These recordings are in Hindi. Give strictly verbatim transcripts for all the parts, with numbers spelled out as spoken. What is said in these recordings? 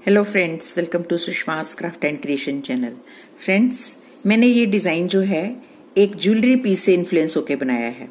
Hello friends, welcome to Sushma's craft and creation channel. Friends, मैंने ये डिजाइन जो है एक ज्वेलरी पीस से इन्फ्लुएंस होकर बनाया है।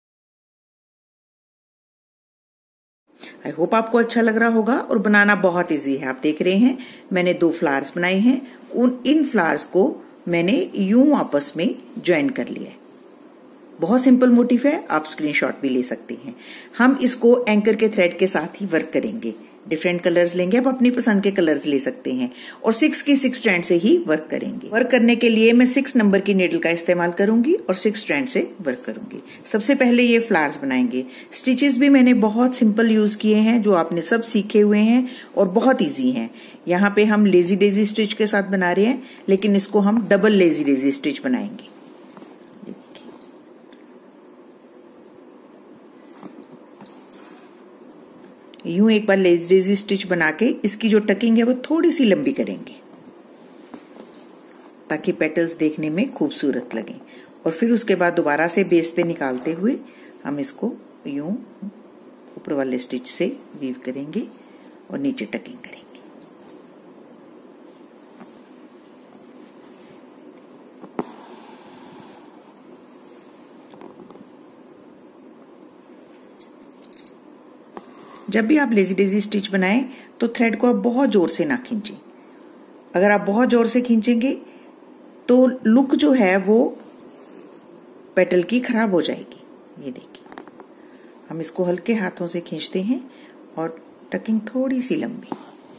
आई होप आपको अच्छा लग रहा होगा और बनाना बहुत इजी है। आप देख रहे हैं मैंने दो फ्लावर्स बनाए हैं। उन इन फ्लावर्स को मैंने यूं आपस में ज्वाइन कर लिया है। बहुत सिंपल मोटिव है, आप स्क्रीनशॉट भी ले सकते हैं। हम इसको एंकर के थ्रेड के साथ ही वर्क करेंगे। डिफरेंट कलर्स लेंगे, आप अपनी पसंद के कलर्स ले सकते हैं और सिक्स की सिक्स स्ट्रैंड से ही वर्क करेंगे। वर्क करने के लिए मैं सिक्स नंबर की नीडल का इस्तेमाल करूंगी और सिक्स स्ट्रैंड से वर्क करूंगी। सबसे पहले ये फ्लावर्स बनाएंगे। स्टिचेस भी मैंने बहुत सिंपल यूज किए हैं, जो आपने सब सीखे हुए हैं और बहुत ईजी हैं। यहाँ पे हम लेजी डेजी स्टिच के साथ बना रहे हैं, लेकिन इसको हम डबल लेजी डेजी स्टिच बनाएंगे। यूं एक बार लेजी डेजी स्टिच बना के इसकी जो टकिंग है वो थोड़ी सी लंबी करेंगे ताकि पेटल्स देखने में खूबसूरत लगें। और फिर उसके बाद दोबारा से बेस पे निकालते हुए हम इसको यूं ऊपर वाले स्टिच से वीव करेंगे और नीचे टकिंग करेंगे। जब भी आप लेजी डेजी स्टिच बनाएं तो थ्रेड को आप बहुत जोर से ना खींचें। अगर आप बहुत जोर से खींचेंगे तो लुक जो है वो पेटल की खराब हो जाएगी। ये देखिए, हम इसको हल्के हाथों से खींचते हैं और टकिंग थोड़ी सी लंबी।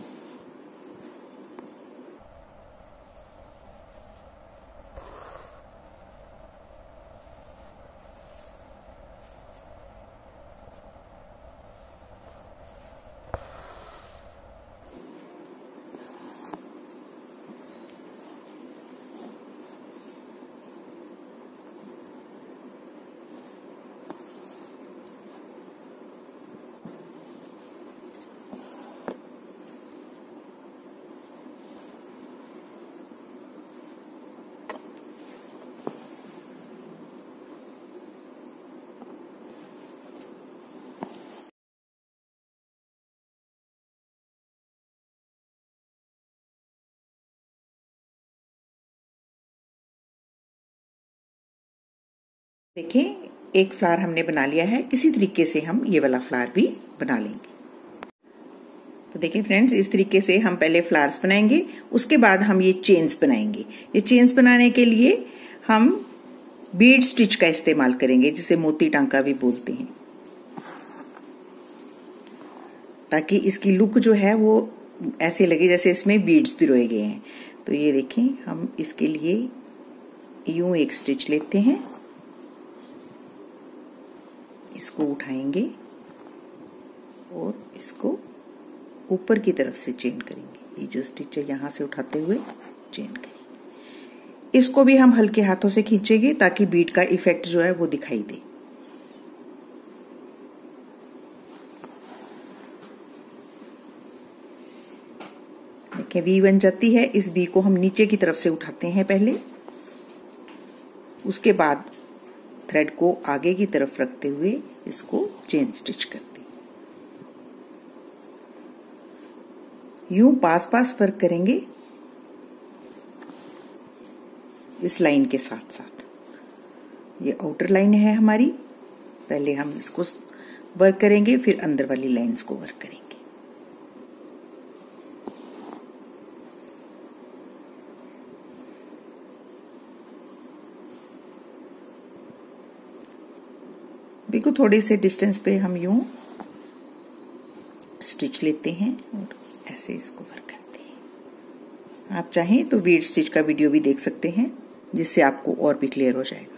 देखिए, एक फ्लावर हमने बना लिया है। इसी तरीके से हम ये वाला फ्लावर भी बना लेंगे। तो देखिए फ्रेंड्स, इस तरीके से हम पहले फ्लावर्स बनाएंगे, उसके बाद हम ये चेन्स बनाएंगे। ये चेन्स बनाने के लिए हम बीड स्टिच का इस्तेमाल करेंगे, जिसे मोती टांका भी बोलते हैं, ताकि इसकी लुक जो है वो ऐसे लगे जैसे इसमें बीड्स पिरोए गए हैं। तो ये देखें, हम इसके लिए यूं एक स्टिच लेते हैं, इसको उठाएंगे और इसको ऊपर की तरफ से चेन करेंगे। ये जो स्टिच है यहां से उठाते हुए चेन करेंगे। इसको भी हम हल्के हाथों से खींचेंगे ताकि बीड का इफेक्ट जो है वो दिखाई दे। देखिए, वी बन जाती है। इस बी को हम नीचे की तरफ से उठाते हैं पहले, उसके बाद थ्रेड को आगे की तरफ रखते हुए इसको चेन स्टिच करते हैं। यूं पास पास वर्क करेंगे इस लाइन के साथ साथ। ये आउटर लाइन है हमारी, पहले हम इसको वर्क करेंगे, फिर अंदर वाली लाइंस को वर्क करेंगे। बिल्कुल थोड़ी से डिस्टेंस पे हम यूं स्टिच लेते हैं और ऐसे इसको वर्क करते हैं। आप चाहें तो बीड स्टिच का वीडियो भी देख सकते हैं, जिससे आपको और भी क्लियर हो जाएगा।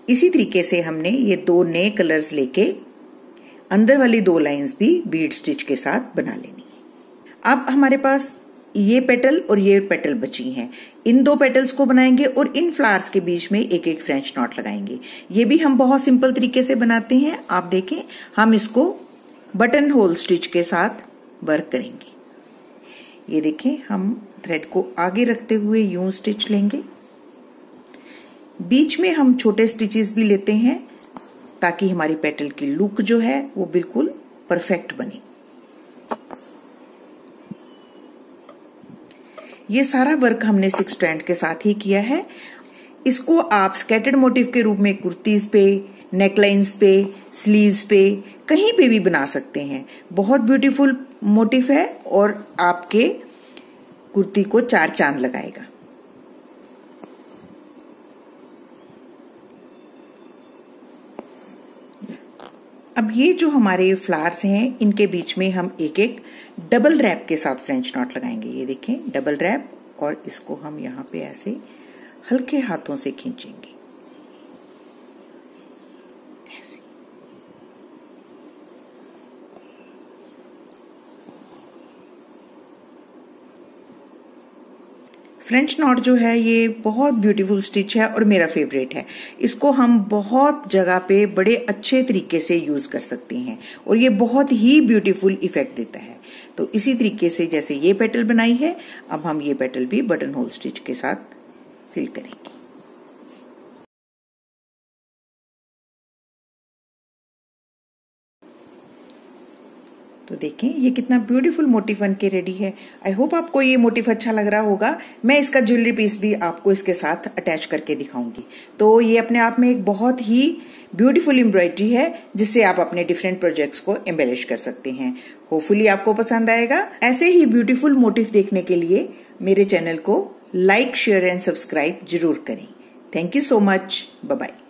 इसी तरीके से हमने ये दो नए कलर्स लेके अंदर वाली दो लाइंस भी बीड स्टिच के साथ बना लेनी है। अब हमारे पास ये पेटल और ये पेटल बची हैं। इन दो पेटल्स को बनाएंगे और इन फ्लावर्स के बीच में एक एक फ्रेंच नॉट लगाएंगे। ये भी हम बहुत सिंपल तरीके से बनाते हैं। आप देखें, हम इसको बटन होल स्टिच के साथ वर्क करेंगे। ये देखें, हम थ्रेड को आगे रखते हुए यूं स्टिच लेंगे। बीच में हम छोटे स्टिचेस भी लेते हैं ताकि हमारी पेटल की लुक जो है वो बिल्कुल परफेक्ट बने। ये सारा वर्क हमने सिक्स स्ट्रैंड के साथ ही किया है। इसको आप स्कैटर्ड मोटिव के रूप में कुर्तीज पे, नेकलाइंस पे, स्लीव्स पे, कहीं पे भी बना सकते हैं। बहुत ब्यूटीफुल मोटिव है और आपके कुर्ती को चार चांद लगाएगा। अब ये जो हमारे फ्लावर्स हैं, इनके बीच में हम एक एक डबल रैप के साथ फ्रेंच नॉट लगाएंगे। ये देखें, डबल रैप, और इसको हम यहाँ पे ऐसे हल्के हाथों से खींचेंगे। ऐसे फ्रेंच नॉट जो है ये बहुत ब्यूटीफुल स्टिच है और मेरा फेवरेट है। इसको हम बहुत जगह पे बड़े अच्छे तरीके से यूज कर सकते हैं और ये बहुत ही ब्यूटीफुल इफेक्ट देता है। तो इसी तरीके से जैसे ये पेटल बनाई है, अब हम ये पेटल भी बटन होल स्टिच के साथ फिल करेंगे। तो देखें, ये कितना ब्यूटीफुल मोटिव बन के रेडी है। आई होप आपको ये मोटिव अच्छा लग रहा होगा। मैं इसका ज्वेलरी पीस भी आपको इसके साथ अटैच करके दिखाऊंगी। तो ये अपने आप में एक बहुत ही ब्यूटीफुल एम्ब्रॉयडरी है जिससे आप अपने डिफरेंट प्रोजेक्ट्स को एम्बेलिश कर सकते हैं। होपफुली आपको पसंद आएगा। ऐसे ही ब्यूटीफुल मोटिव देखने के लिए मेरे चैनल को लाइक, शेयर एंड सब्सक्राइब जरूर करें। Thank you so much. Bye bye.